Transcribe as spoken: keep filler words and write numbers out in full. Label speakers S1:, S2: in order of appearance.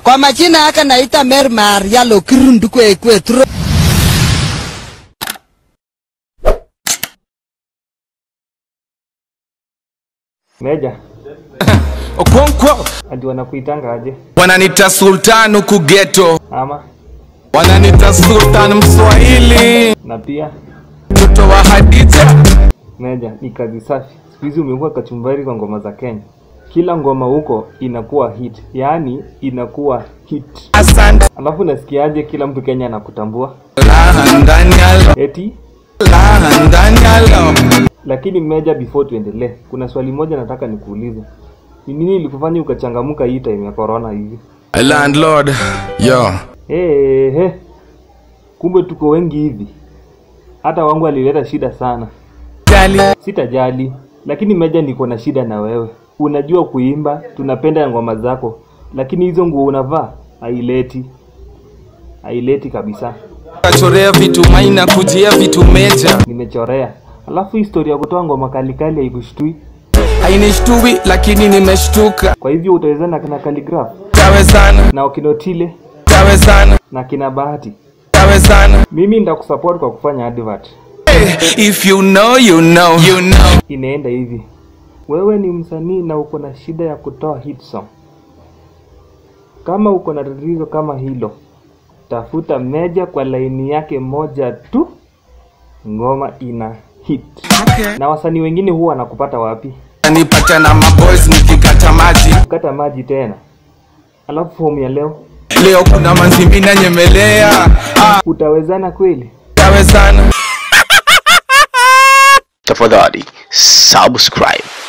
S1: Kwa majina haka naita Mermar yalo kirundu kwe kwe tro.
S2: Mejja.
S3: Okonkwo.
S2: Adi wanakuitanga aje?
S3: Wananita Sultana huku ghetto.
S2: Ama?
S3: Wananita Sultana Mswahili.
S2: Na pia?
S3: Mtoto wa Hadija.
S2: Mejja, ni kazi safi. Siku hizi umekuwa kachumbari kwa ngoma za Kenya. Kila ngoma huko inakuwa hit. Yaani inakuwa hit.
S3: Asante.
S2: Alafu nasikiaje kila mtu Kenya anakutambua?
S3: La ndani yalo.
S2: Eti?
S3: La ndani yalo.
S2: Lakini Mejja, before tuendelee, kuna swali moja nataka nikuulize. Ni nini ilikufanya ukachangamuka hii time ya corona hivi?
S3: Landlord. Yo.
S2: Hey, hey. Kumbe tuko wengi hivi. Hata wangu alileta shida sana.
S3: Jali.
S2: Sitajali. Lakini Mejja, niko na shida na wewe. Unajua kuimba, tunapenda ngoma zako. Lakini hizo nguo unavaa haileti. Haileti kabisa.
S3: Kachorea vitu maina kujia vitu Mejja.
S2: Nimechorea. Alafu historia kutoa ngoma kali kali haikushtui.
S3: Hainishtui lakini nimeshtuka.
S2: Kwa hivyo utawezana na Calligraph?
S3: Tawezana.
S2: Na Okinotile?
S3: Tawezana.
S2: Na kina Bahati?
S1: Tawezana.
S2: Mimi nitakusupport kwa kufanya advert.
S1: Hey, if you know, you know, you know.
S2: Inaenda hivi. Wewe ni msanii na uko na shida ya kutoa hit song. Kama uko na tatizo kama hilo, tafuta Mejja kwa laini yake moja tu. Ngoma ina hit.
S1: Okay.
S2: Na wasanii wengine huwa wanakupata wapi?
S1: Nipata na maboys nikikata maji.
S2: Kata maji tena. Alafu form ya leo.
S1: Leo kuna manzimbi na nyemelea. Ah.
S2: Utawezana kweli?
S1: Tawezana.
S4: Tafadhali subscribe.